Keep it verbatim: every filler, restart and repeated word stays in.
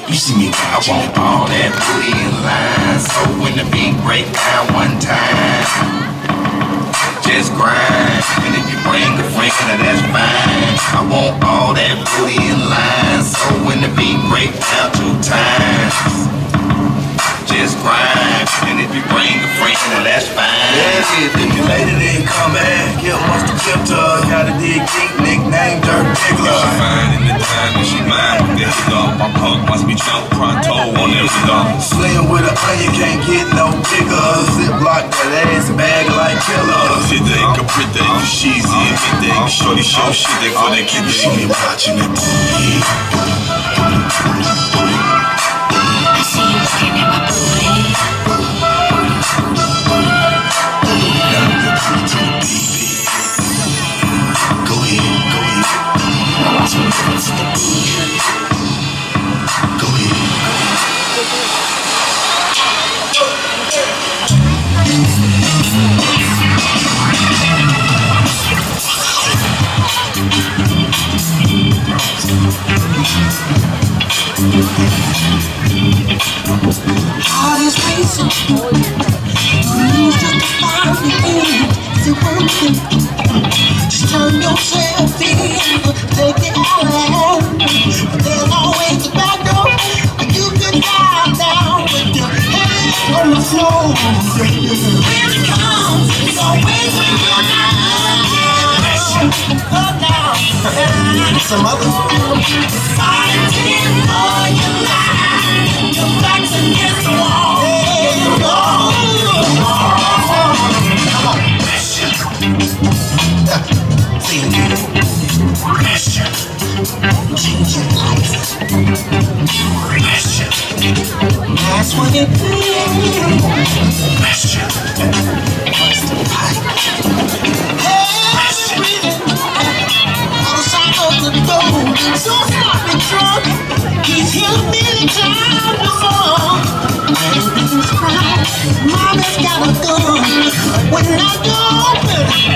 You see me watching, I want all that booty in line. So when the beat break down one time, just grind. And if you bring a friend, that's fine. I want all that booty in line. So when the beat break down two times, just grind. And if you bring a friend, that's fine. That's it. If your lady didn't come back, get wants to tip to her. Gotta dig deep, nickname Dirt Diggler. She fine in the time and she mine with that hit off. My punk must be drunk, pronto on every dog. Slim with a onion, can't get no bigger. Ziplock that ass, bag like killer. Fit that, complete that, you sheezy and fit that. Shorty show shit that for that kid. See me watching that booty. I see you looking at my booty. Now you're pretty to the baby. Go ahead, go ahead. Now watch me dance to the beat. Go ahead. Heart is racing, please just find me in. Is it working? Just turn yourself in, take it out. There's always a back door, but you can dive down with your head on the floor. When it comes, it's always when you're down. Oh, now, some other fighting for your life. Your back's against the wall. Come on, pressure. Say it again. Pressure. Change your life. Pressure. That's what it is. Pressure. What's the pipe? Hey, breathing. On the side of the door. So stop it, drunk. He's healed me the time before. Everything's right. Mama's got a gun. When I go open,